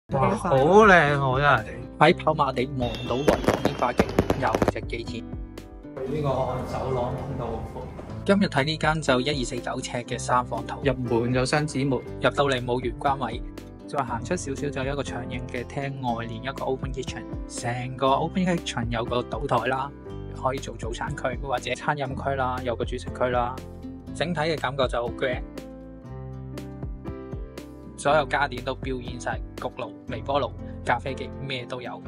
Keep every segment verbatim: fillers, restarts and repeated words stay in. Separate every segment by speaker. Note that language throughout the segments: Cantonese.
Speaker 1: 哇，好靚喎真係！喺跑馬地望到維港煙花景，又值幾錢？呢個走廊通道好闊。今日睇呢間就一二四九尺嘅三房頭，入門有雙子門，入到嚟冇玄關位，再行出少少就有一個長形嘅廳，外連一個 open kitchen， 成個 open kitchen 有個賭台啦，可以做早餐區或者餐飲區啦，有個主食區啦，整體嘅感覺就好 grand。所有家電都表現晒，焗爐、微波爐、咖啡機，咩都有。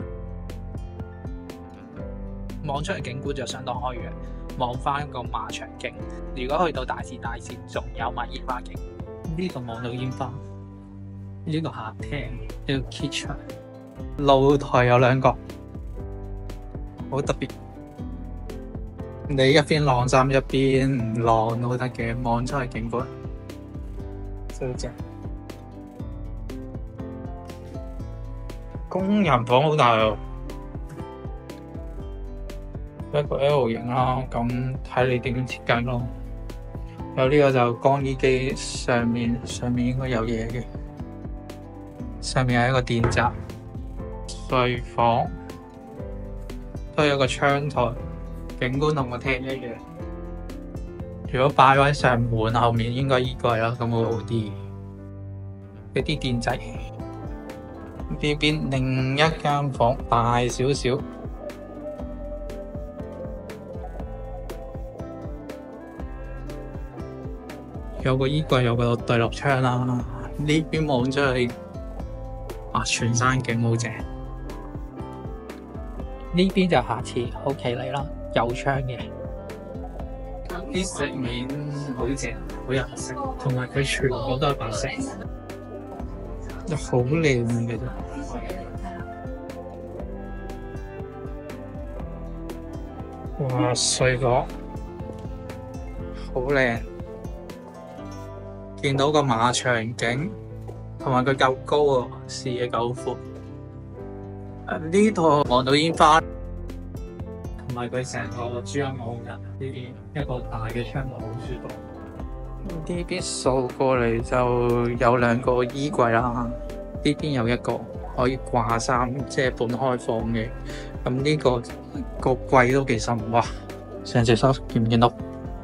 Speaker 1: 望出去景觀就相當開揚，望翻個馬場徑。如果去到大線大線，仲有埋煙花景。呢度望到煙花，呢個客廳，呢個 kitchen， 露台有兩個，好特別。你一邊晾衫一邊唔晾都得嘅，望出去景觀，真正。工人房好大喎，一個 L 型啦，咁睇你點樣設計咯。有呢個就乾衣機，上面上面應該有嘢嘅，上面係一個電閘。睡房都有個窗台，景觀同個廳一樣。如果擺位上門後面應該衣櫃啦，咁會好啲。一啲電掣。呢邊另一間房大少少，有個衣櫃，有個對落窗啦。呢邊望出去，啊，全山景好正。呢邊就下次好企理啦，有窗嘅。啲石面好正，好有特色，同埋佢全部都係白色。好靚嘅啫，哇！睡房好靚，見到個馬場景，同埋佢夠高啊，視野夠闊。呢度望到煙花，同埋佢成個珠江澳人呢邊一個大嘅窗度，好舒服。呢邊掃過嚟就有兩個衣櫃啦，呢邊有一個可以掛衫，即係半開放嘅。咁呢個個櫃都幾深，哇！成隻手見唔見到？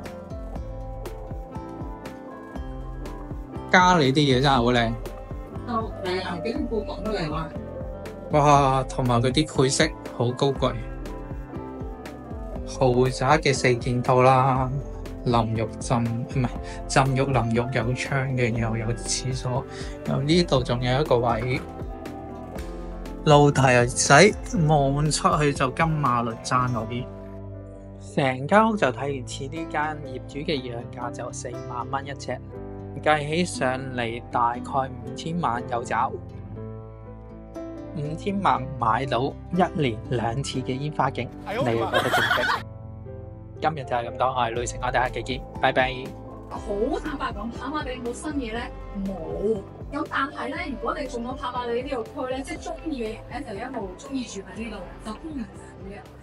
Speaker 1: 加你啲嘢真係好靚。
Speaker 2: 哦，誒，後邊布局都靚喎。
Speaker 1: 哇！同埋佢啲配飾好高貴，豪宅嘅四件套啦。淋浴浸唔係浸浴淋浴有窗嘅，又有廁所，然後呢度仲有一個位，露台仔望出去就金馬崙山嗰邊。成間屋就睇完似呢間業主嘅議價價就四萬蚊一尺，計起上嚟大概五千萬有找，五千萬買到一年兩次嘅煙花景，你覺得值唔值？今日就係咁多，我係雷成，我哋下期見，拜拜。
Speaker 2: 好坦白講，跑馬地冇新嘢咧，冇。咁但係咧，如果你中咗跑馬地呢個區咧，即係中意嘅人咧，就一路中意住喺呢度，就歡迎嘅。